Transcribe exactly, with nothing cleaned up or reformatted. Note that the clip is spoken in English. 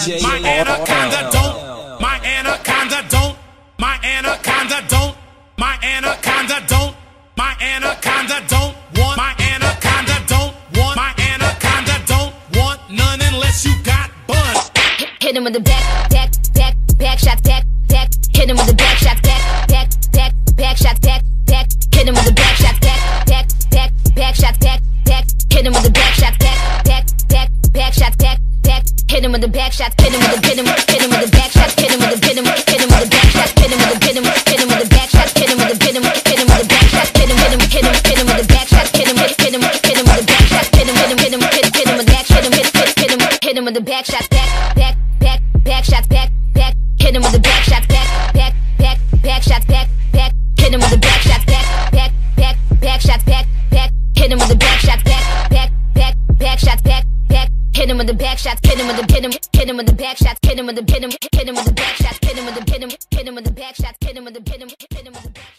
My anaconda don't. My anaconda don't. My anaconda don't. My anaconda don't. My anaconda don't want. My anaconda don't want. My anaconda don't want none unless you got bun. Hit, hit him with the back, back, back, back shot, back, back. Hit him with the back shot, back, back, back, back shot, back, back. Hit him with the back shot, back, back, back, back shot, back, back. Hit him with the back shot, back, back, back, back shot, back, back. Hit him with the back shot, hit him with the hit him, hit him with the back shot, hit him with the hit him, hit him with the back shot, hit him with the hit him, hit him with the back shot, hit him with the hit him, hit him with the back shot, hit him, hit him, hit him, hit him with the back shot, hit him, hit him, hit him with the back shot, hit him, hit him, hit him, hit hit him with the back, hit him, hit hit him, hit him with the back shot, back, back, back, back shot, back, back. Hit him with the back shot, back, back, back, back shot, back, back. Hit him with the back shot, back, back, back, back shot, back, back. Hit him with the back shot, back, back, back, back shot, back, back. Hit him with the back shot, hit him with the hit him, hit him with the back shot, hit him with the hit him, hit him with the back shot, hit him with the hit him, hit him with the back shot, hit him with the hit him, hit him with the back shot.